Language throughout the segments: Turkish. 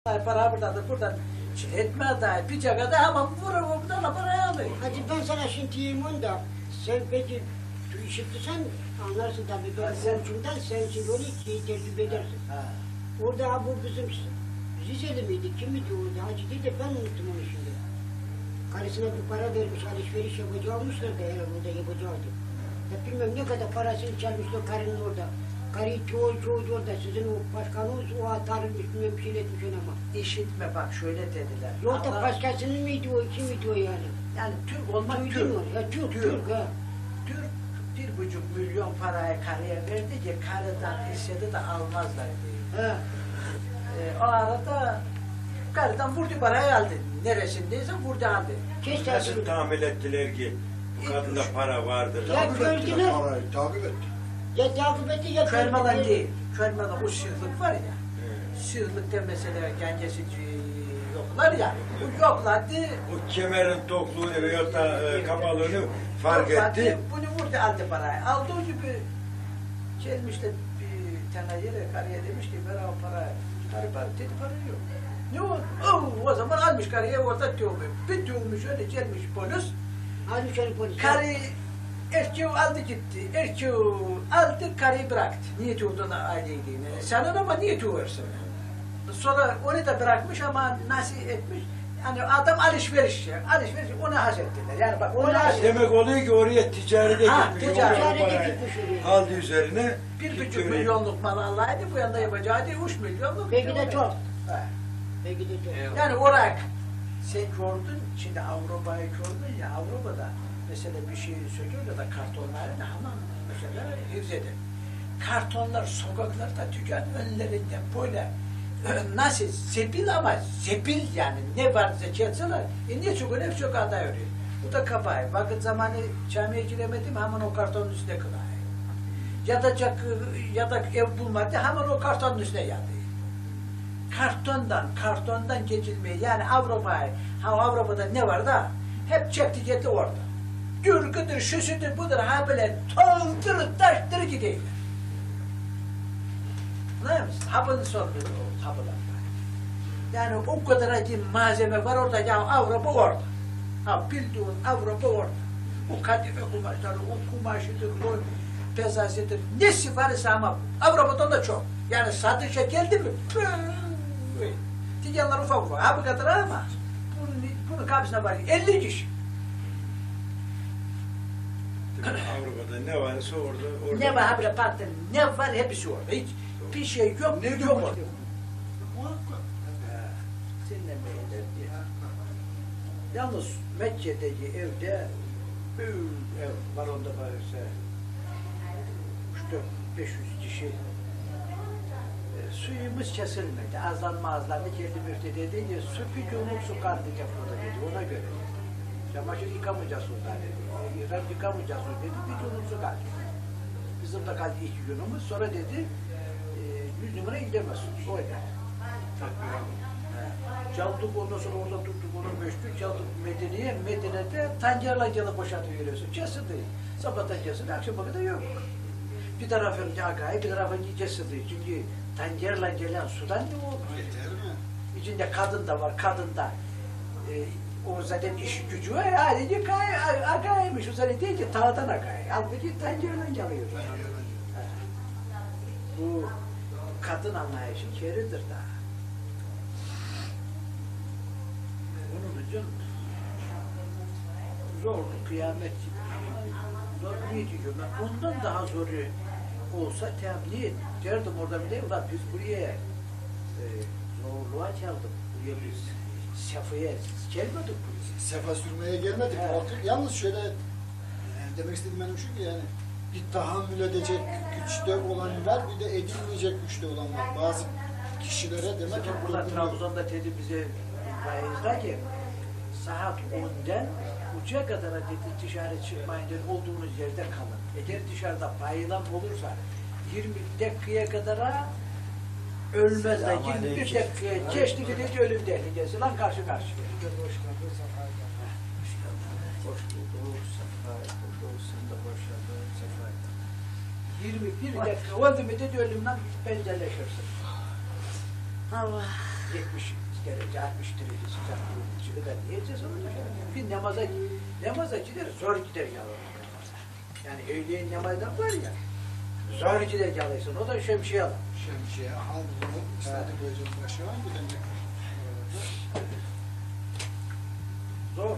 Para buradan etme da bir cagada hemen vurur buradan parayı alıyor. Hadi ben sana şimdi diyeyim onu da, sen peki işitti sen anlarsın tabii ben komşumdan sen şimdi onu tecrübe edersin. Ha. Orada bu bizim Rizeli miydi, kim miydi orada hacı dedi, ben unuttum onu şimdi. Karısına bir para vermiş, alışveriş yapacakmışlar da herhalde orada yapacaktı. Ya bilmem ne kadar parasını çalmışlar karının orada. Karıyı çoğu orada, sizin o başkanınız o atarmış, bilmem bir şey etmiş ama. İşitme bak şöyle dediler. Yoksa Allah- başkasının mıydı o, kim miydi o yani? Yani Türk olmak Duydun Türk. mu? Ya Türk ha. Türk 1,5 milyon paraya karıya verdi ki karıdan istedi de almazlar diye. Ha. O arada karıdan vurdu parayı aldı. Neresindeyse vurdu aldı. Keşke Nasıl tahmin ettiler ki bu kadında para vardır? Ya gördüler. Parayı takip etti. Ya takip etti ya Körmeden değil. Körmeden o sığlık var ya. Evet. Sığlıkta mesela gencesi yoklar ya. Bu yokladı. O kemerin tokluğunu veyahut da kapalığını fark yokladı, etti. bunu vurdu aldı parayı. Aldığı gibi gelmiş de bir tane yere karıya demiş ki ver o parayı. Karı dedi para yok. Ne o? O zaman almış karıya orada dövmüş. Bir dövmüş öyle gelmiş polis. Halbuki hani polis. Karı erkeği aldı gitti. Erkeği aldı karıyı bıraktı. Niyeti olduğuna aileydiğini. Senin ama niyeti varsa. Sonra onu da bırakmış ama nasıl etmiş? Yani adam alışveriş ona hasettiler. Yani bak ona hasettiler. Demek oluyor ki oraya ticarete Ha, gitmiş. ticarete o parayı gitmiş oraya. aldı üzerine. 1,5 milyonluk mal Allah'ydı. Bu yanda yapacağı değil 3 milyonluk. Belki de çok. Ha. Belki de çok. Yani olarak sen gördün, şimdi Avrupa'yı gördün ya, Avrupa'da mesela bir şey söylüyorlar da kartonlarını hemen mesela hifzedin. Kartonlar sokaklarda dükkan önlerinde böyle nasıl sepil ama sepil yani ne varsa çetseler ne çok hep sokakta yürüyor. Bu da kapağı. Vakit zamanı camiye giremedim hemen o kartonun üstüne kılay. Ya da ev bulmadı hemen o kartonun üstüne yatıyor. Kartondan geçilmeye yani Avrupa'da ne var da hep çekti gitti orada. Dürgüdür, şüsüdür, budur, ha böyle toldırı, taştırı gidiyor. Anlıyor musun? Hapını sormuyor o hapılar. Yani o kadar acı malzeme var orada, ya Avrupa orada. Ha bildiğin Avrupa orada. O kadife kumaşları, o kumaşıdır, o pezasidir, nesi varsa ama Avrupa'dan da çok. Yani satışa geldi mi? Dükkanlar ufak ufak. Ha bu kadar ama bunun kapısına var 50 kişi. Avrupa'da ne varsa orada. Ne var ha böyle patlı, ne var hepsi orada. Hiç bir şey yok, Ne yok diyor orada. Muhakkak. Dinlemeyeler diye. Yalnız Mekke'deki evde büyük ev var onda varsa 300-500 kişi. Suyumuz kesilmedi. Azlandı geldi müftü dedi ki su bir yumruk su kaldı burada dedi ona göre. Çamaşır yıkamayacağız orada dedi. İran yıkamayacağız orada dedi. Bir yumruk su kaldı. Bizim de kaldı 2 günümüz. Sonra dedi 100 numara gidemezsiniz. O eder. Çaldık ondan sonra orada tuttuk onu meşgul çaldık Medine'ye. Medine'de tankerle gelip boşaltı veriyorsun. Kesildi. Sabahtan kesildi. Akşama kadar yok. Bir tarafın agayı, bir tarafın kesildi. Çünkü tankerle gelen sudan ne olur? Yeter mi? İçinde kadın da var, kadın da. O zaten iş gücü var. Sadece agaymış. O zaten değil ki tağdan agayı. Halbuki tankerle geliyor. Ha. Bu kadın anlayışı keridir da. Onun için zorlu kıyamet gibi. Zor niye diyor? Ondan daha zoru olsa tebliğ et. Derdim orada bir de ulan biz buraya zorluğa geldik. Buraya biz sefaya gelmedik buraya. Sefa sürmeye gelmedik. Evet. Yalnız şöyle demek istediğim benim şu ki yani bir tahammül edecek güçte olan var, bir de edilmeyecek güçte olan var. Bazı kişilere demek ki Burada Trabzon'da dedi bize vaizler ki saat 10'den uçağa kadar dedi dışarı çıkmayın dedi, olduğunuz yerde kalın. Eğer dışarıda bayılan olursa 20 dakikaya kadar ölmezler. 21 dakikaya geçti dedi ölüm tehlikesi. Lan karşı karşıya. Hoş bulduk, sefa bulduk, sen de hoş geldin, sefa 21 dakika oldu mu dedi ölümden pencereleşirsin. Allah. 70 derece, 60 derece sıcaklığın içinde ben ne yiyeceğiz onu dışarı? Bir namaza gider, zor gider yalnız namaza. Yani öğleyin namazdan var ya, zor gider yalıysın, o da şemsiye alır. Şemsiye, havlu, istedik hocam başı var bir de Zor.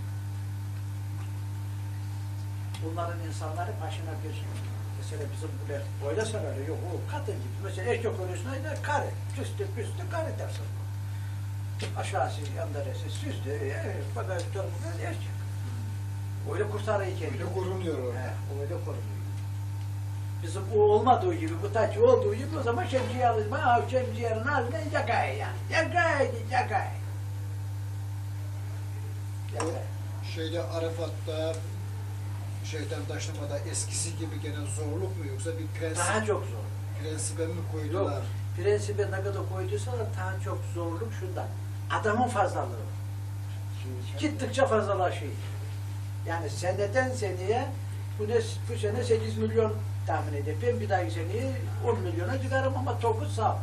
Bunların insanları başına bir, mesela bizim bu böyle sararıyor, yok o kadın gibi. Mesela erkek konusunda da karı, püstü karı dersin. Aşağısı, yandarası, süzdü, bagaj dolmuyor, erkek. Öyle kurtarıyor kendini. öyle korunuyor orada. Öyle korunuyor. Bizim o olmadığı gibi, bu taçı olduğu gibi o zaman şemsiye alır. Ha, şemsiyenin ağzından yakay yani. Yakay. Şeyde Arafat'ta, şeytan taşlamada eskisi gibi gene zorluk mu yoksa bir Daha çok zor. prensibe mi Yok, koydular? prensibe ne kadar koyduysa da daha çok zorluk şundan. Adamın fazlalığı. Gittikçe fazlalaşıyor. Yani seneden seneye bu sene 8 milyon tahmin edip ben bir dahaki seneye 10 milyona çıkarım ama topu sağ.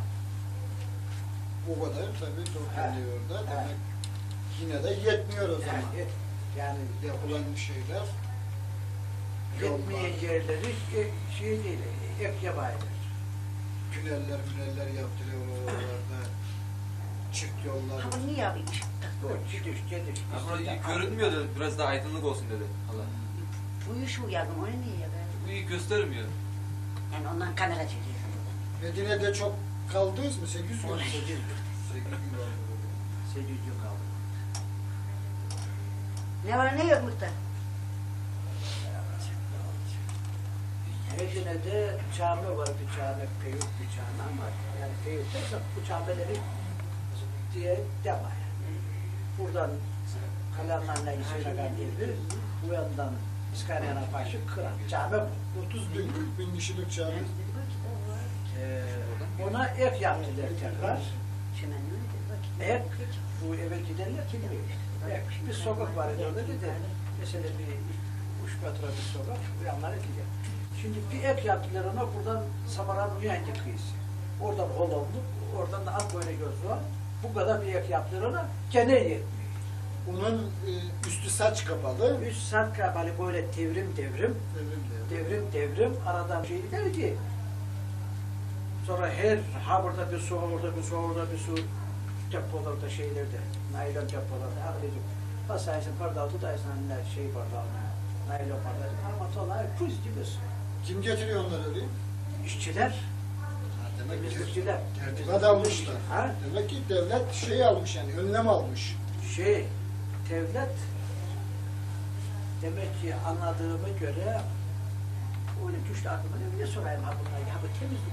O kadar tabii toplanıyor orada. Evet. Demek yine de yetmiyor o zaman. Yani Yapılan şeyler. yetmeyen yerleri şey değil, ek yabaydır. Tüneller yaptırıyor oralarda. Çift yollar. Ama niye yapayım? O gidiş. Ama görünmüyordu, biraz daha aydınlık olsun dedi Allah. Bu iş uyardım, onu niye yapayım? Bu iyi göstermiyor. Yani ondan kamera çekiyor. Medine'de çok kaldınız mı? 800 gün mü? 8 gün. 8 gün kaldı. 8 gün kaldı. Ne var ne yok muhtar? Medine'de cami var, bir cami, peyut bir cami ama yani peyut derse bu camileri diye deme yani. Buradan Kalanlarla İsveç'e geldi, bu yandan İskandinav başı kıran. Cami bu. 30 bin, 40 bin kişilik cami. Ona ek yaptılar tekrar. Ek, bu eve gidenler bilmiyor. Ek, bir sokak var orada dedi. Mesela bir 3 metre bir sokak, bu yanlara gidiyor. Şimdi bir ek yaptılar ona, buradan Samaran Uyancı kıyısı. Oradan Holonluk, oradan da Akboyna gözü var. Bu kadar bir ek yaptılar ona, gene yetmiyor. Onun üstü saç kapalı. 3 saat kapalı böyle devrim, aradan şey gider ki. Sonra her burada bir su, orada bir su, orada bir su depolarda şeylerde, naylon depolarda, ağlayacak. Basaysın bardağı tutarsın, şey bardağına, naylon bardağı, ama tolar puz gibi su. Kim getiriyor onları öyle? İşçiler, Demek ki temizlikçiler. tertibat almışlar. Ha? Demek ki devlet şey almış yani, önlem almış. Devlet demek ki anladığıma göre öyle düştü aklıma, ne sorayım ha bunlar, ya bu temizlik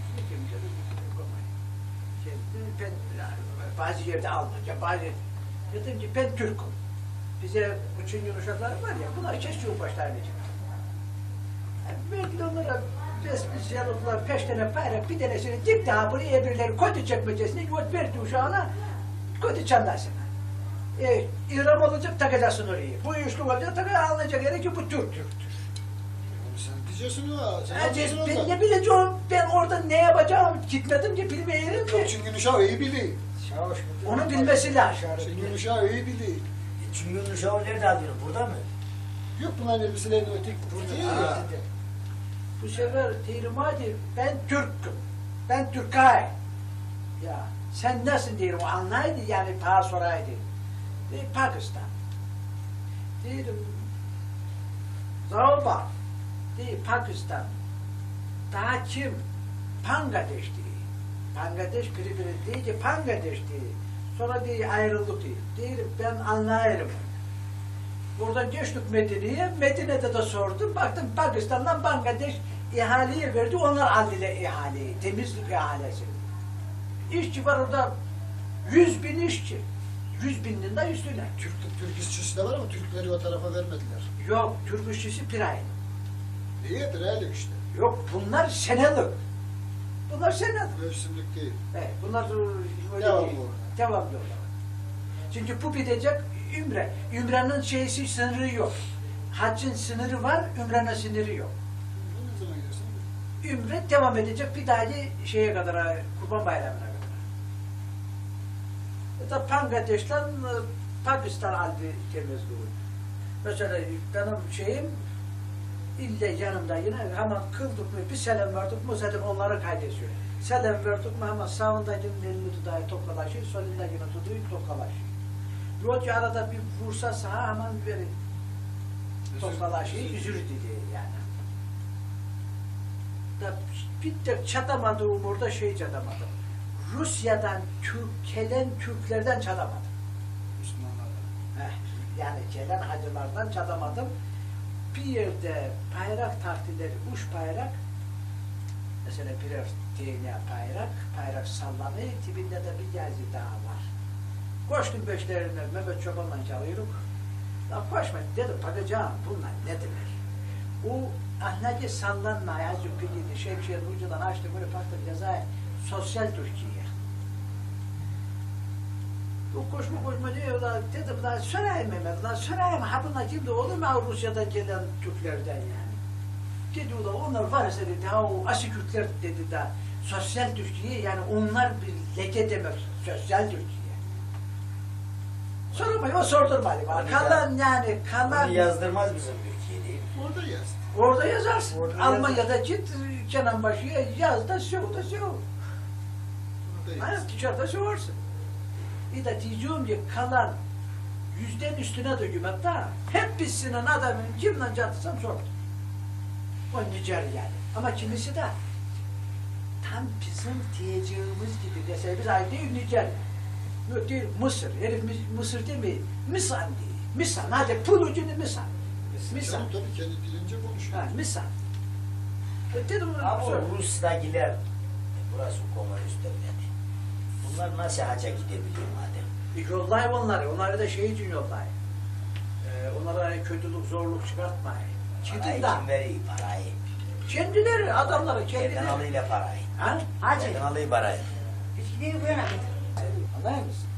ben bazı yerde Almanca, bazı dedim ki ben Türk'üm. Bize bu Çingene uşaklar var ya, bunlar keşke başlarına çıktı. Belki de onlara besbisyalıklar, 5 tane bayrak, bir tanesini dik daha buraya birileri kötü çekmecesine yurt verdi uşağına, kötü çandarsın. İram olacak, takacaksın orayı. Bu üçlü olacak, alınacak yere ki bu Türk'tür. Sen diyeceksin o, sen yapacaksın Ben orada. ne bileceğim, ben orada ne yapacağım, gitmedim ki bilmeyelim ki. Çünkü uşağı iyi biliyor. Onu bilmesi lazım. Çünkü uşağı iyi biliyor. Çünkü uşağı nerede alıyor? Burada mı? Yok bunların elbiselerini ötek burada değil ya. Bu sefer diyelim hadi ben Türk'üm, ben Türkay. Ya sen nasıl diyelim anlaydı yani bana soraydı. Pakistan. Diyelim Zalba. Değil Pakistan. Daha kim? Bangladeş değil. Bangladeş biri değil ki Bangladeş değil. Sonra değil ayrıldık değil. Diyelim ben anlayırım. Buradan geçtik Medine'ye. Medine'de de sordum. Baktım Pakistan'dan Bangladeş ihaleyi verdi. Onlar aldılar ihaleyi. Temizlik ihalesi. İşçi var orada 100.000 işçi. 100.000'in de üstüne. Türk işçisi de var ama Türkleri o tarafa vermediler. Yok, Türk işçisi bir ay. Niyedir öyle işte. Yok, bunlar senelik. Bunlar senelik. Mevsimlik değil. Evet, bunlar öyle Devamlı değil. olarak. Devamlı olarak. Çünkü bu bitecek ümre. Ümrenin şeysi sınırı yok. Haccın sınırı var, ümrenin sınırı yok. Ne zaman gidersin? Ümre devam edecek bir daha şeye kadar, Kurban Bayramı'na kadar. Bu da Bangladeş'ten Pakistan aldı temizliği. Mesela benim şeyim ille yanımda yine hemen kıldık mı bir selam verdik mi zaten onları kaydediyor. Selam verdik mi hemen sağındakinin elini tutuyor tokalaşıyor, solundakini tutuyor tokalaşıyor. Yok arada bir vursa sağa hemen verin. Tokalaşıyor, üzür dedi yani. Da bir de çatamadığım orada şey çatamadım. Rusya'dan gelen Türklerden çatamadım. Yani gelen hacılardan çatamadım. Bir yerde bayrak taktileri, uç bayrak, mesela birer DNA bayrak sallanıyor, dibinde de bir Gazi Dağı var. Koştum beşlerine, Mehmet Çoban'la çalıyorum. Ya koşma dedim, bakacağım bunlar ne demek? O ahlaki sallanma, yazıp bildiğini, Şemşehir'in ucundan açtı, böyle baktım yazar, sosyal Türkiye. O koşma diyor da dedim lan sorayım Mehmet, lan sorayım ha bunlar kimdi olur mu Rusya'dan gelen Türklerden yani. Dedi o da onlar varsa dedi ha o Asikürtler dedi de sosyal Türkiye yani onlar bir leke demek sosyal Türkiye. Sormayın o sordurmadı bana. Kalan yani kalan. Bunu yazdırmaz bizim Türkiye değil mi? Orada yaz. Orada yazarsın. Orada Almanya'da git Kenanbaşı'ya yaz da sev da sev. Orada yaz. Hayır dışarıda seversin. Bir de diyeceğim ki kalan yüzden üstüne dokümantta hep bizsinin adamın kimden cadırsam sordum. O Nijer yani. Ama kimisi de tam bizim diyeceğimiz gibi mesela biz aynı değil Nijer. Yok değil Mısır. Herif Mısır değil mi? Misan değil. Misan. Hadi pul ucunu Misan. Misan. Canım tabii kendi dilince konuşuyor. Ha, Misan. Dedim Ama sor. o Rus'takiler, burası komünistler dedi. Bunlar nasıl hacca gidebiliyor madem? Yollayın onları. Onları da şey için yollayın. Onlara hani kötülük, zorluk çıkartmayın. Parayı Gidin da. kim veriyor parayı? Kendileri, adamları kendileri. Yerden alıyla parayı. Ha? Yerden alıyla parayı. Biz gidelim böyle. Anlayır mısın?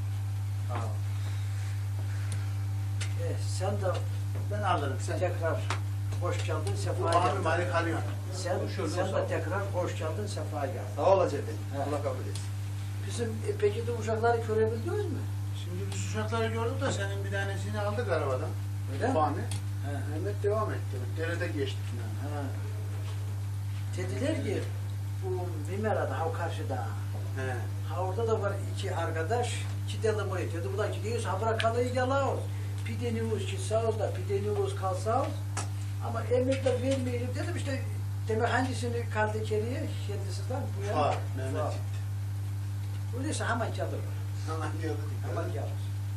Sen de Ben alırım sen. tekrar hoş geldin, Bu sefa abi geldin. bari kalıyor. Sen de tekrar hoş geldin, sefa geldin. Sağ ol Hacı. Evet. Allah kabul etsin. Bizim peki de uşakları görebildiniz mi? Şimdi biz uçakları gördük de senin bir tanesini aldık arabadan. Öyle mi? Fahmi. He. Mehmet devam etti. Derede geçtik yani. Ha. Dediler ki bu Mimera'da, ha karşıda. He. Ha orada da var iki arkadaş, iki deli boyu. Dedi bu da gidiyoruz, ha bırak kalayı yalayoruz. Pideniyoruz ki sağ ol da, pideniyoruz kalsağız. Ama emir de vermeyelim dedim işte. Demek hangisini kaldı geriye? Kendisinden bu yana. Fuat, Mehmet Fuat. gitti. Öyleyse hemen çalır. Hemen geldik. Hemen gelir.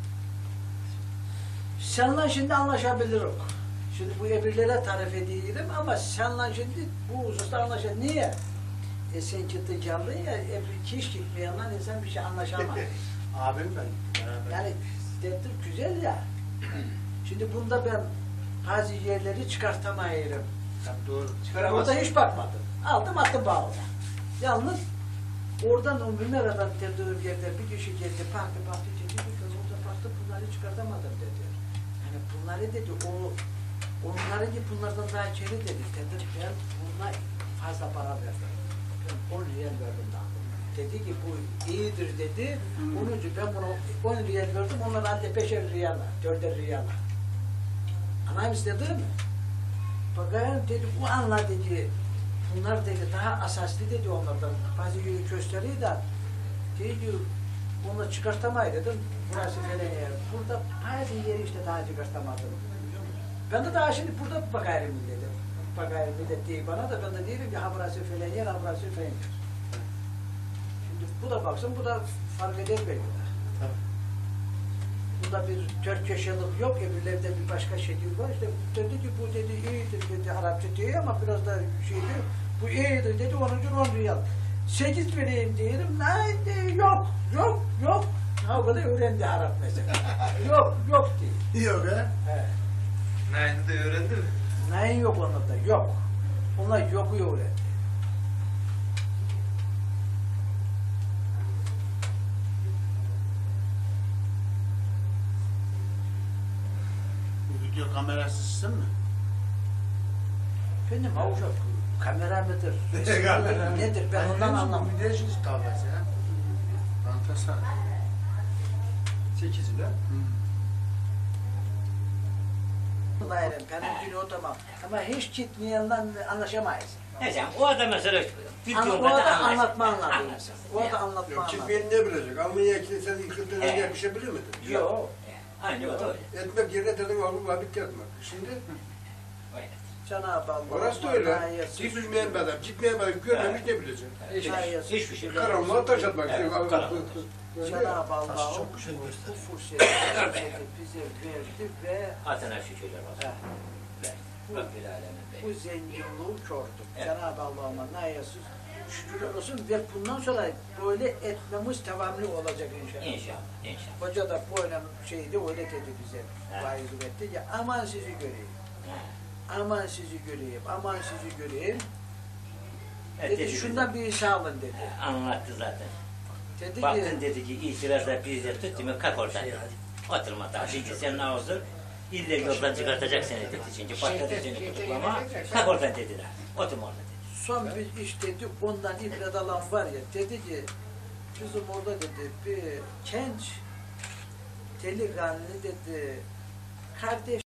Seninle şimdi anlaşabiliriz. Şimdi bu emirlere tarif edeyim ama seninle şimdi bu hususta anlaşabiliriz. Niye? Sen gitti geldin ya, hiç gitmeyenler insan bir şey anlaşamaz. Abim ben. Beraber. Yani dedim güzel ya. Şimdi bunda ben bazı yerleri çıkartamayırım. Tabii doğru. Orada Çıkaramazsın. hiç bakmadım. Aldım attım bağına. Yalnız oradan o Mümera'dan dediğim yerde bir kişi geldi, baktı dedi ki orada baktı bunları çıkartamadım dedi. Yani bunları dedi onların ki bunlardan daha içeri dedi. Dedim ben buna fazla para verdim. Ben 10 riyal verdim daha. Dedi ki bu iyidir dedi. Onun için ben buna 10 riyal verdim. Onlar halde 5'er riyala, 4'er riyala. Anlayım istedi mi? Bakayım dedi bu anladı ki bunlar dedi daha asaslı dedi onlardan. Bazı yeri gösteriyor da dedi ki onu çıkartamayı dedim. Burası falan yer. Burada bazı yeri işte daha çıkartamadım. Ben de daha şimdi burada bakayım dedim. Bakayım millet değil bana da ben de diyelim ki ha burası falan yer, ha burası falan yer. Şimdi bu da baksın bu da fark eder belki de. Bunda bir 4 köşelik yok, öbürlerde bir başka şekil var. İşte dedi ki bu dedi iyidir dedi Arapça diyor ama biraz da şey diyor. Bu iyidir dedi, onun için 10 riyal. 8 vereyim diyelim, ne yok. Ha o kadar öğrendi Arap mesela. yok diyor. Yok he. He. Nayını da öğrendi mi? Neyin yok onlarda, yok. Onlar yoku öğrendi. Bu video kamerası sizin mi? Efendim avuşak, kamera mıdır? resim nedir? Ben ondan anlamam. Bir de şimdi kavgası ya. Fantasa. 8'inde. Bayram, benim günü o tamam. Ama hiç gitmeyenle anlaşamayız. Neyse o da mesela Ama bildiğim o kadar da anlaşılır. anlatma anladı mesela. O da anlatma Yok, anladı. gitmeyen ne bilecek? Almanya'ya sen yıkıldığın önce bir şey bilir miydin? Yok. Aynı o da öyle. Etmek yerine dedim Avrupa bitti etmek. Şimdi Öyle. Cenab-ı Allah. orası da öyle. Hiç bilmeyen bir adam, gitmeyen bir adam görmemiş ne bilecek? Hiçbir şey. Karanlığa taş atmak. Karanlığa. Cenab-ı Allah bu fırsatı bize verdi ve Atına şükürler olsun. Ha, Rabbil alemin bu bey. zenginliği gördük. Evet. Cenab-ı Allah'ıma nayasız şükürler olsun ve bundan sonra böyle etmemiz devamlı olacak inşallah. İnşallah. İnşallah. Hoca da böyle şeydi öyle dedi bize. Evet. Vaiz etti ki aman sizi göreyim. Ha. Aman sizi göreyim. Aman sizi göreyim. Evet, Dedi şundan bir işe alın dedi. Anlattı zaten. Dedi Baktın ki dedi ki itirazla bizde tuttu mu kalk oradan dedi. Oturma daha. Çünkü senin ağzın illa yoldan çıkartacak seni dedi. Çünkü patladı seni tutuklama. Kalk oradan dediler. Oturma orada dedi. son bir iş dedi ondan ibret alan var ya dedi ki bizim orada dedi bir genç delikanlı dedi kardeş